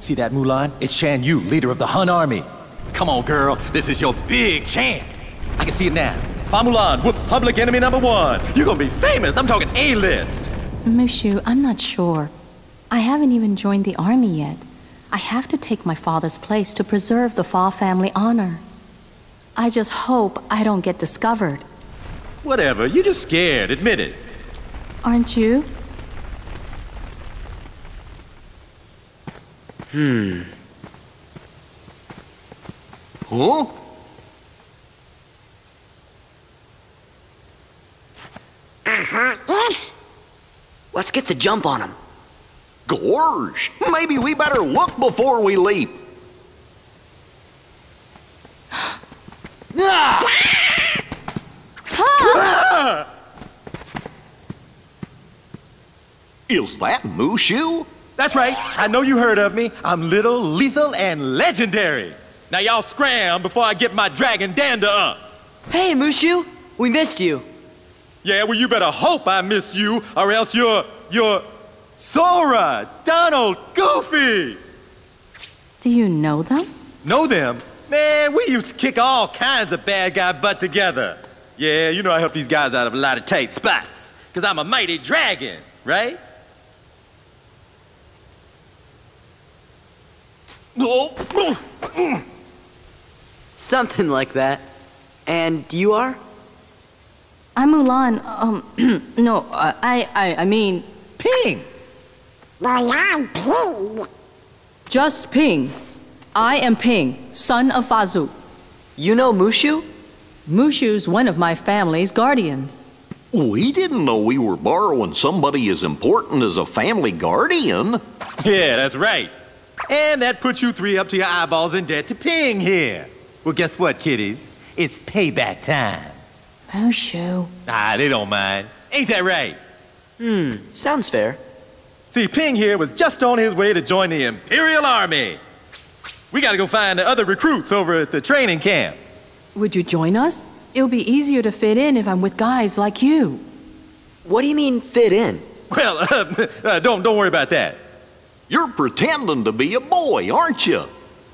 See that, Mulan? It's Shan Yu, leader of the Hun army. Come on, girl. This is your big chance. I can see it now. Fa Mulan whoops public enemy #1. You're gonna be famous. I'm talking A-list. Mushu, I'm not sure. I haven't even joined the army yet. I have to take my father's place to preserve the Fa family honor. I just hope I don't get discovered. Whatever. You're just scared. Admit it. Aren't you? Huh? Yes. Let's get the jump on him. Gorge, maybe we better look before we leap. Is that Mushu? That's right. I know you heard of me. I'm little, lethal, and legendary. Now y'all scram before I get my dragon dander up. Hey, Mushu, we missed you. Yeah, well, you better hope I miss you, or else you're Sora, Donald, Goofy. Do you know them? Know them? Man, we used to kick all kinds of bad guy butt together. Yeah, you know I help these guys out of a lot of tight spots, because I'm a mighty dragon, right? Something like that. And you are? I'm Mulan. No, I mean... Ping! Mulan Ping. Just Ping. I am Ping, son of Fazu. You know Mushu? Mushu's one of my family's guardians. We didn't know we were borrowing somebody as important as a family guardian. Yeah, that's right. And that puts you three up to your eyeballs in debt to Ping here. Well, guess what, kiddies? It's payback time. Mushu. Ah, they don't mind. Ain't that right? Sounds fair. See, Ping here was just on his way to join the Imperial Army. We gotta go find the other recruits over at the training camp. Would you join us? It'll be easier to fit in if I'm with guys like you. What do you mean, fit in? Well, don't worry about that. You're pretending to be a boy, aren't you?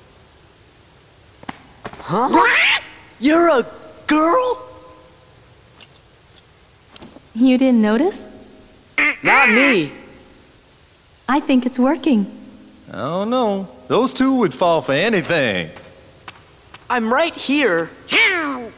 Huh? What? You're a girl? You didn't notice? Not me. I think it's working. I don't know. Those two would fall for anything. I'm right here. How?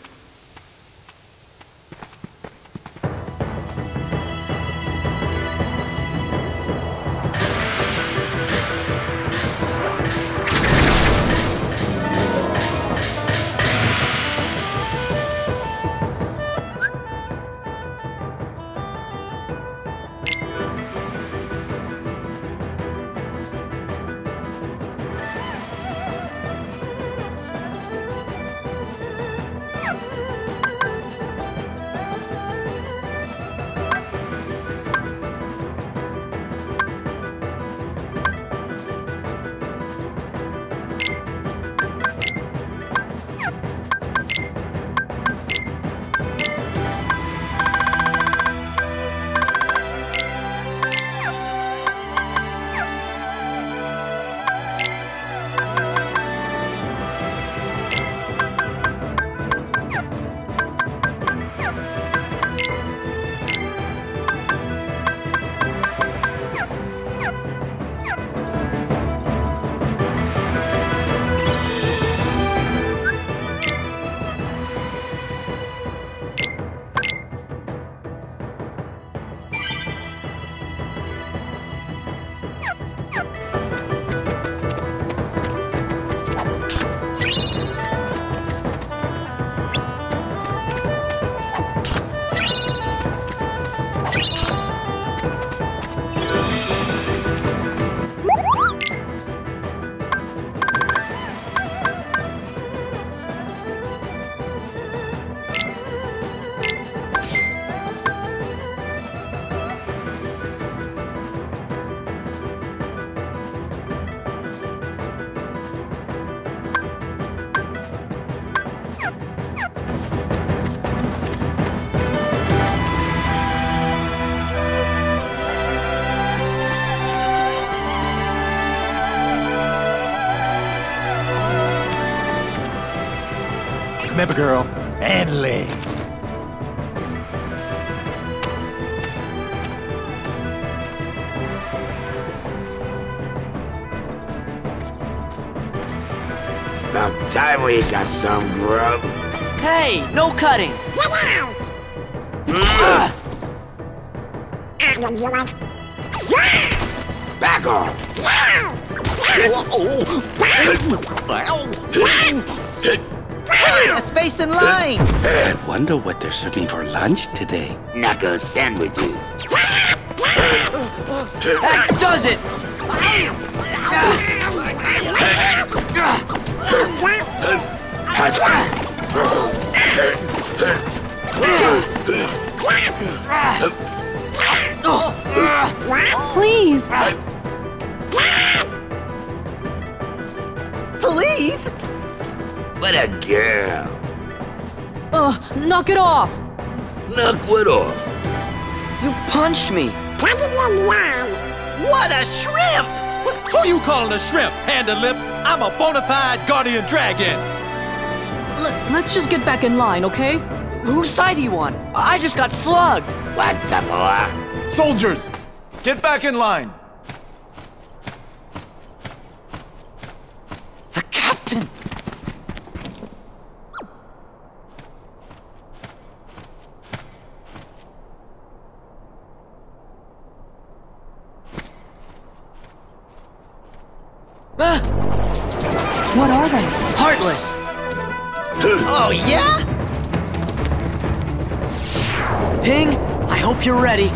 Remember, girl, and leg. About time we got some grub. Hey, no cutting! Get out! Back off! A space in line! Wonder what they're serving for lunch today. Knuckle sandwiches. That does it! Please! Please? What a girl. Knock it off! Knock what off? You punched me! Put it in line. What a shrimp! Who you calling a shrimp, Panda Lips? I'm a bona fide guardian dragon. Let's just get back in line, okay? Whose side are you on? I just got slugged! What's the more? Soldiers, get back in line. The captain! What are they? Heartless! Oh, yeah? Ping, I hope you're ready.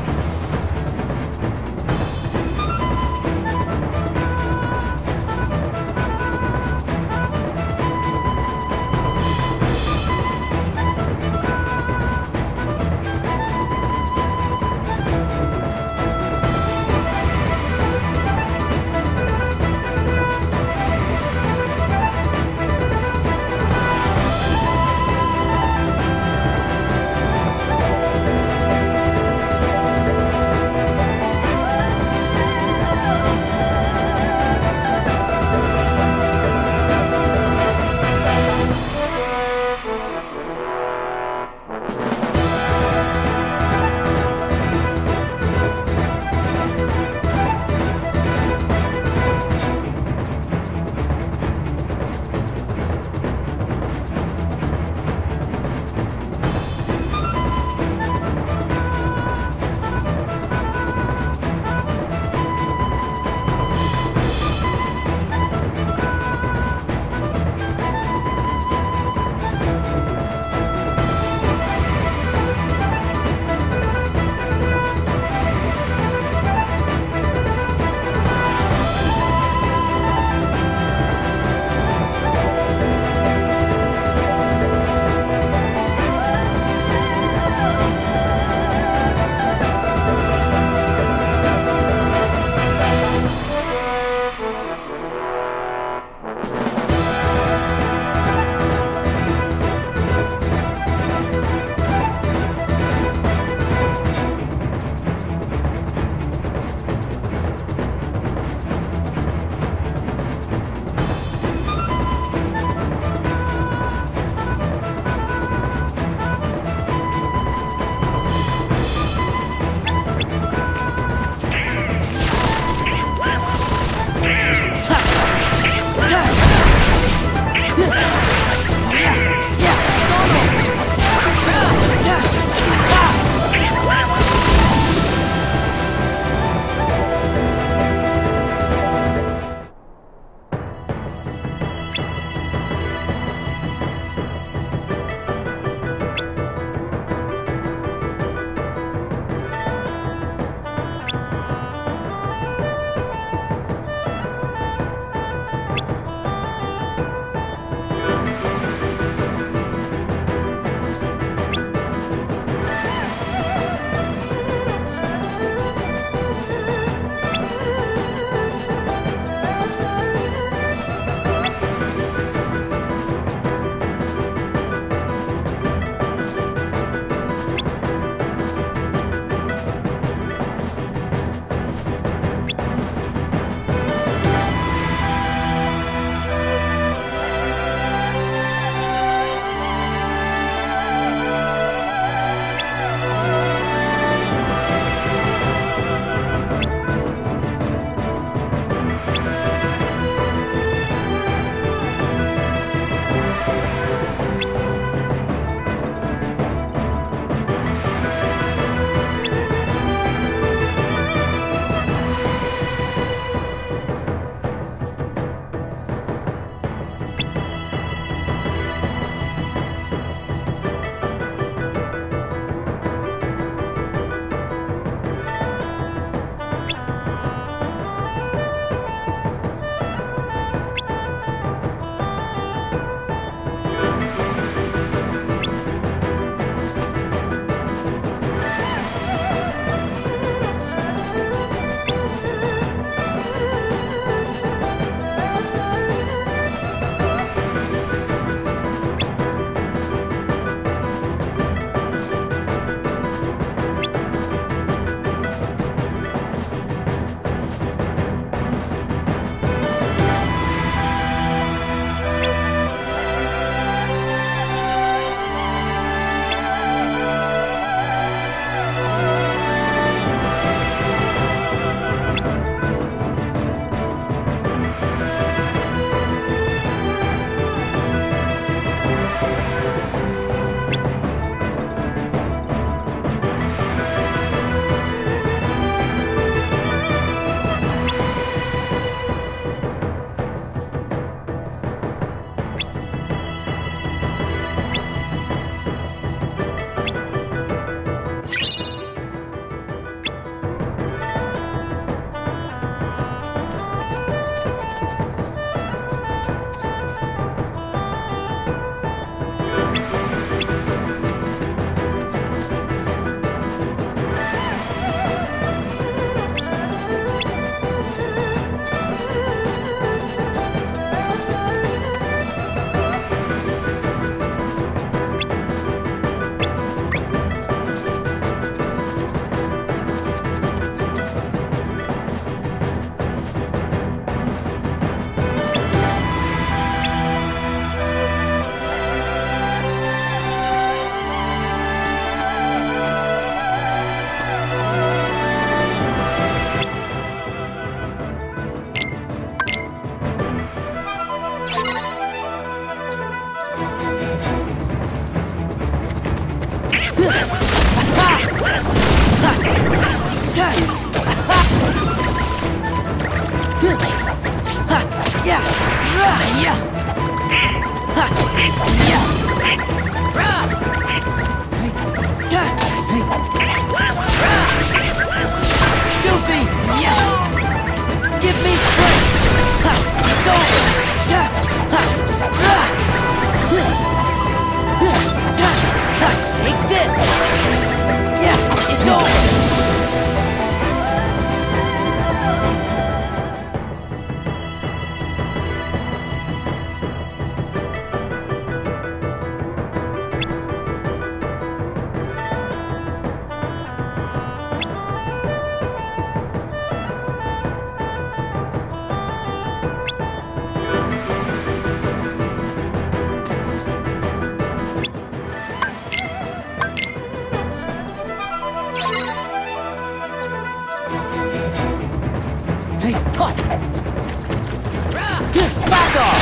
Back off!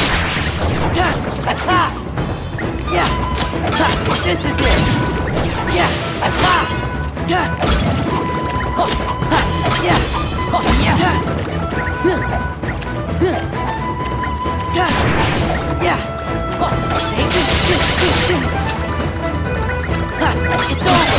This is it! It's over!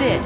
it!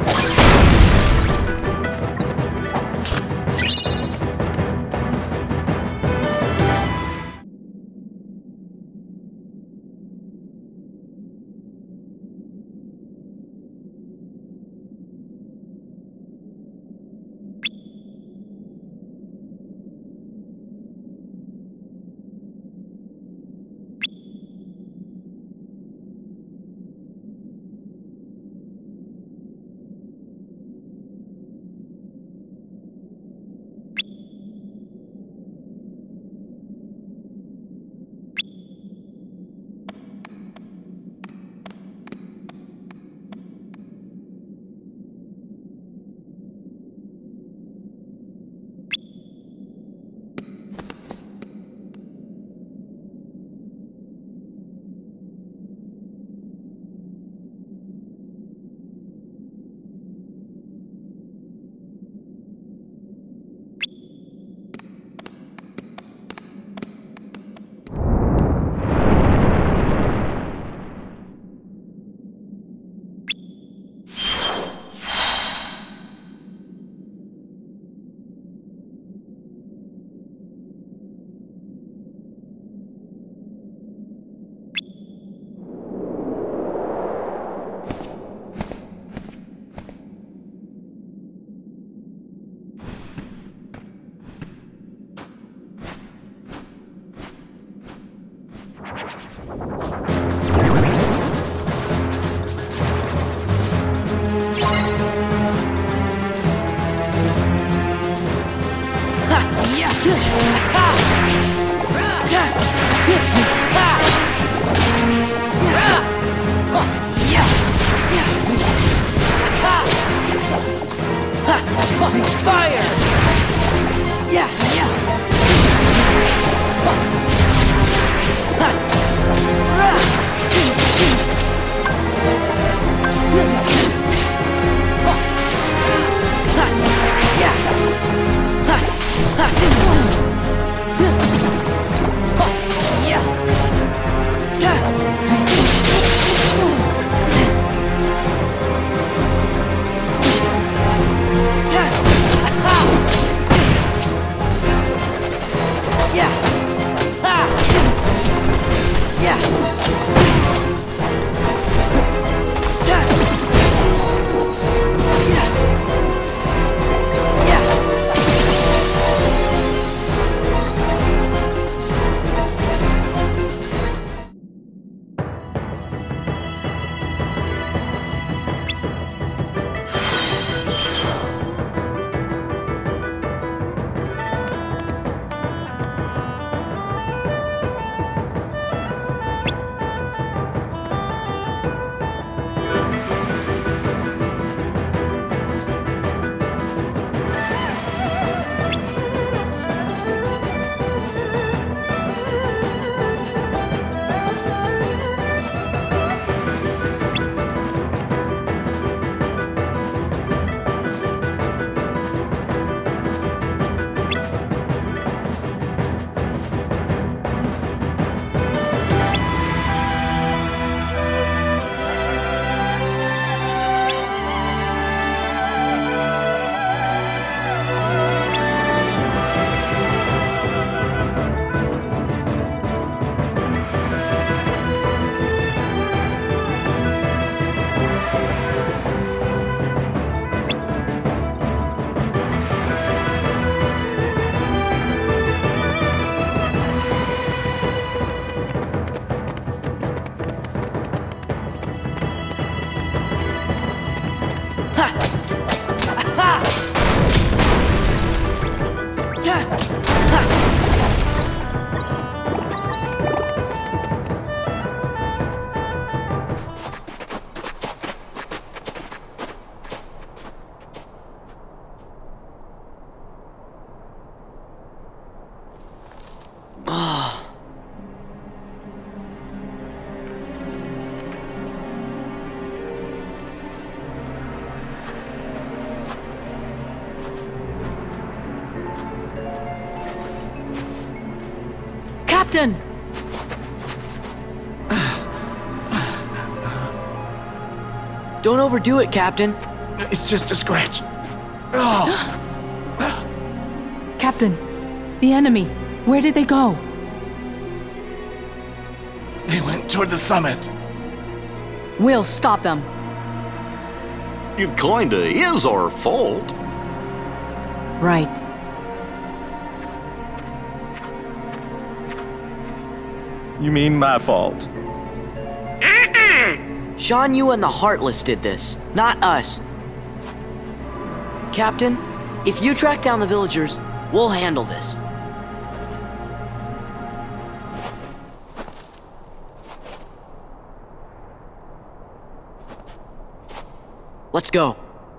Captain! Don't overdo it, Captain. It's just a scratch. Captain, the enemy, where did they go? They went toward the summit. We'll stop them. It kinda is our fault. Right. You mean my fault? Shan Yu and the Heartless did this, not us. Captain, if you track down the villagers, we'll handle this. Let's go.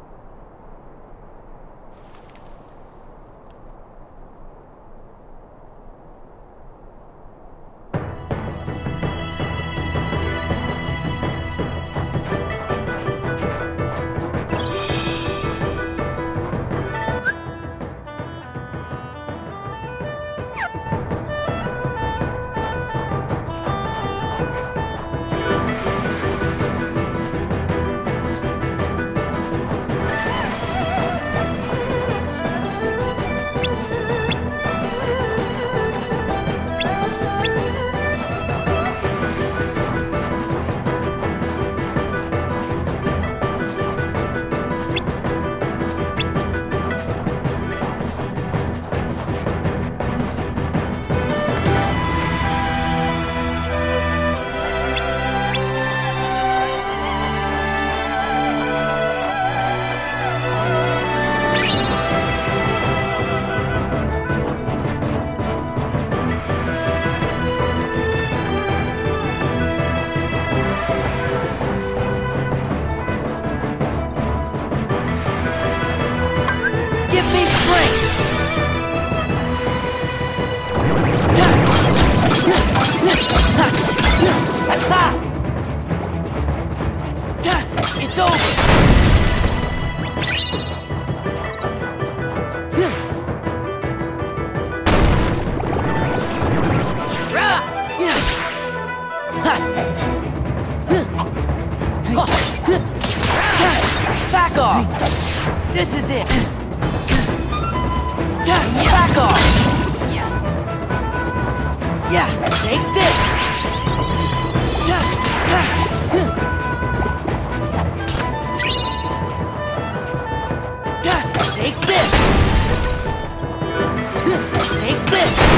It's over! Back off! This is it! Back off! Yeah, take this! Take this! Take this!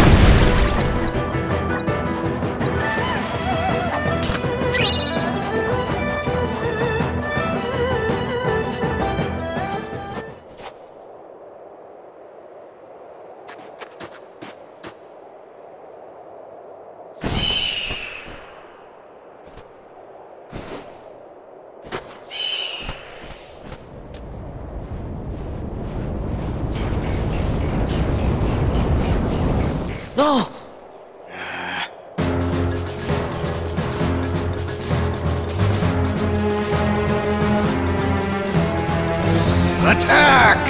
No! Attack!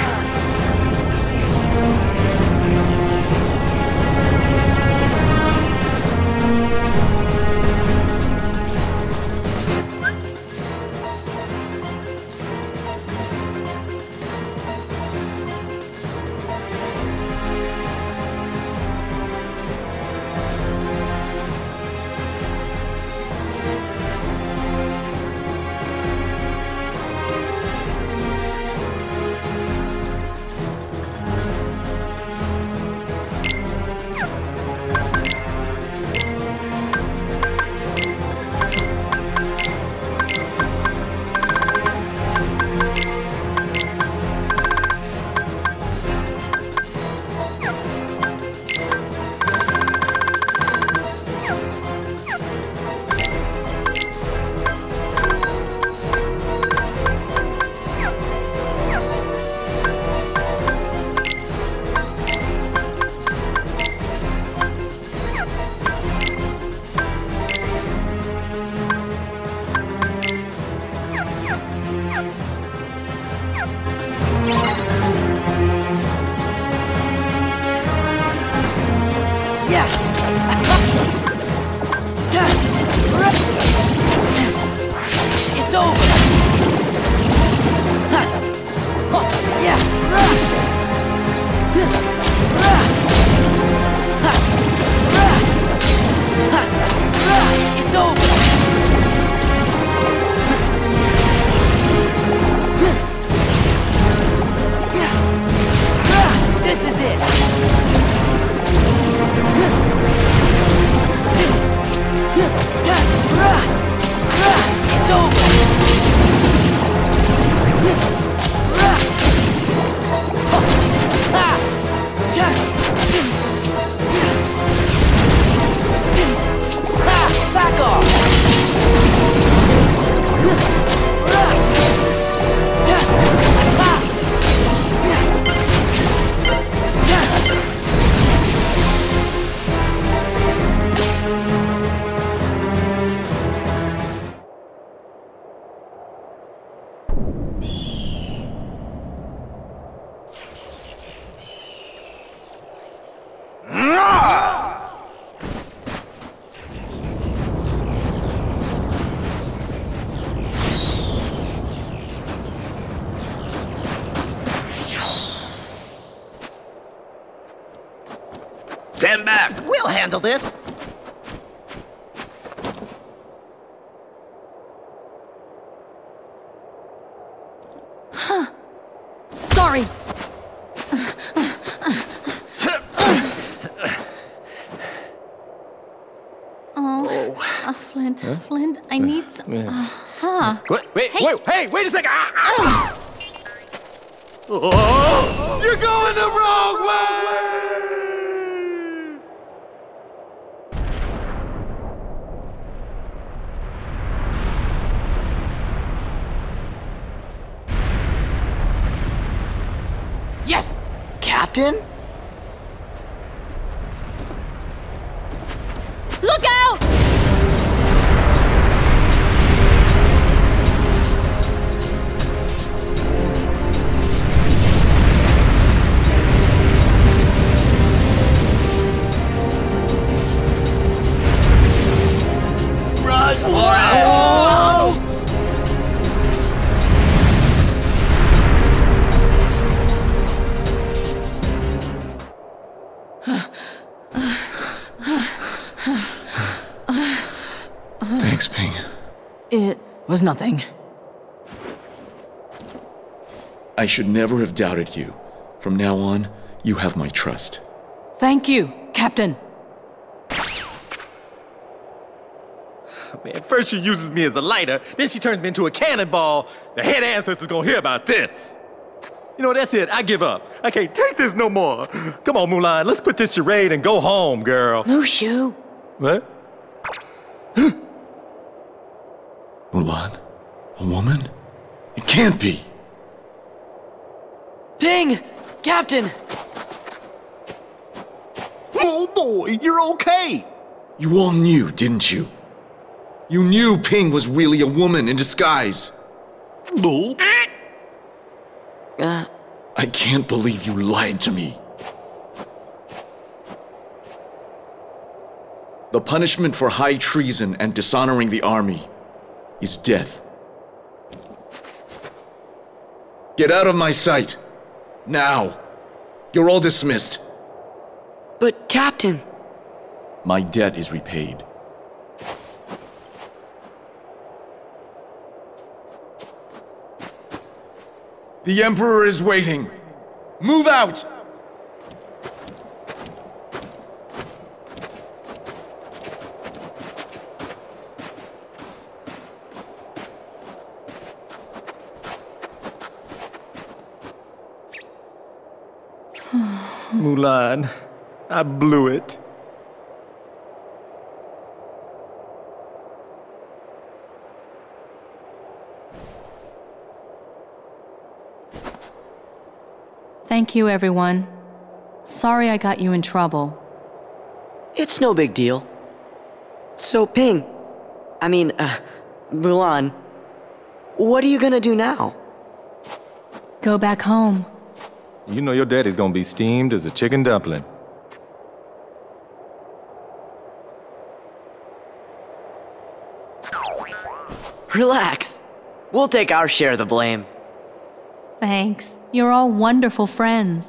It's over! Stand back. We'll handle this. Sorry. Flint, Flint, I need some. Wait, wait a second. Oh, you're going the wrong way. Yes! Captain? Look out! Run for it! Thanks, Ping. It was nothing. I should never have doubted you. From now on, you have my trust. Thank you, Captain. Man, first she uses me as a lighter, then she turns me into a cannonball. The head ancestor's gonna hear about this. You know, that's it. I give up. I can't take this no more. Come on, Mulan. Let's quit this charade and go home, girl. Mushu. What? Mulan? A woman? It can't be! Ping! Captain! Oh boy, you're okay. You all knew, didn't you? You knew Ping was really a woman in disguise. Bull. I can't believe you lied to me. The punishment for high treason and dishonoring the army is death. Get out of my sight. Now. You're all dismissed. But, Captain... My debt is repaid. The Emperor is waiting. Move out! Mulan, I blew it. Thank you, everyone. Sorry I got you in trouble. It's no big deal. So, Ping... Mulan... What are you gonna do now? Go back home. You know your daddy's gonna be steamed as a chicken dumpling. Relax. We'll take our share of the blame. Thanks. You're all wonderful friends.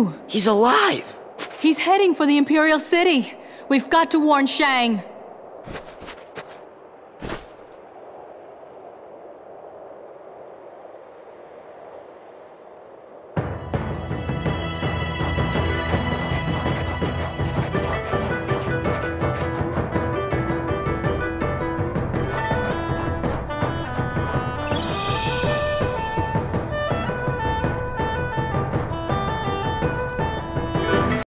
do? He's alive! He's heading for the Imperial City. We've got to warn Shang.